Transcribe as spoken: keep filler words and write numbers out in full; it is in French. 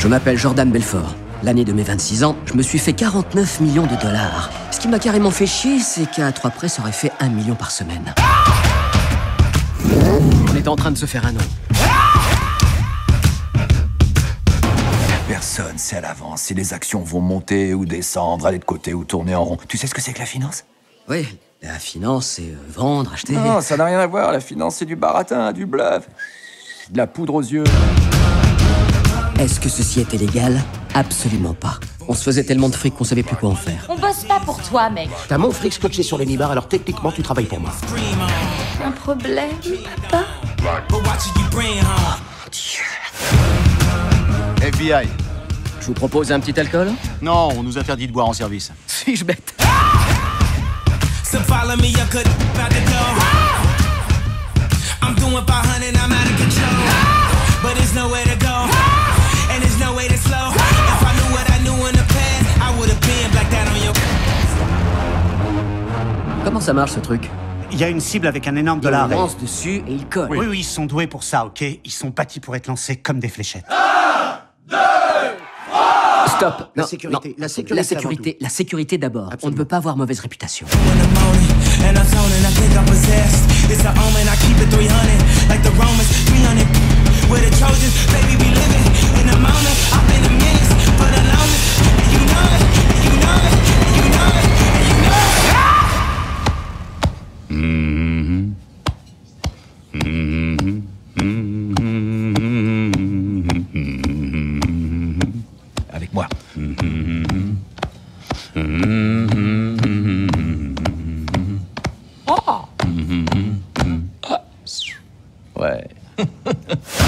Je m'appelle Jordan Belfort. L'année de mes vingt-six ans, je me suis fait quarante-neuf millions de dollars. Ce qui m'a carrément fait chier, c'est qu'à trois près, ça aurait fait un million par semaine. On était en train de se faire un nom. Personne sait à l'avance si les actions vont monter ou descendre, aller de côté ou tourner en rond. Tu sais ce que c'est que la finance? Oui, la finance, c'est euh, vendre, acheter... Non, ça n'a rien à voir. La finance, c'est du baratin, du bluff, de la poudre aux yeux. Est-ce que ceci était légal? Absolument pas. On se faisait tellement de fric qu'on savait plus quoi en faire. On bosse pas pour toi, mec. T'as mon fric scotché sur les nibards, alors techniquement tu travailles pour moi. Un problème, papa? F B I. Je vous propose un petit alcool? Non, on nous interdit de boire en service. Suis-je bête? Comment ça marche ce truc? Il y a une cible avec un énorme dollar. Il lance dessus et il colle. Oui, oui, ils sont doués pour ça, ok? Ils sont bâtis pour être lancés comme des fléchettes. Stop. La Non, sécurité, non. la sécurité La sécurité, la sécurité d'abord. On ne veut pas avoir mauvaise réputation. Avec moi. Oh. Ouais.